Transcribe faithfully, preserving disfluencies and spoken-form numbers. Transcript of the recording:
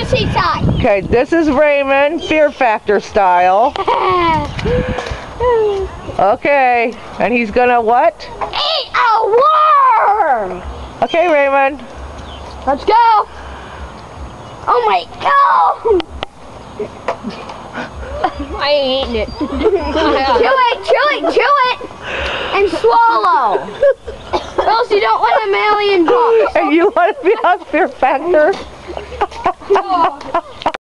see side. Okay, this is Raymond, Fear Factor style. Okay, and he's gonna what? Eat a worm! Okay, Raymond. Let's go! Oh my god! I ain't eating it. Chew it, chew it, chew it! And swallow! Or else you don't want a million bucks. And you want to be on Fear Factor?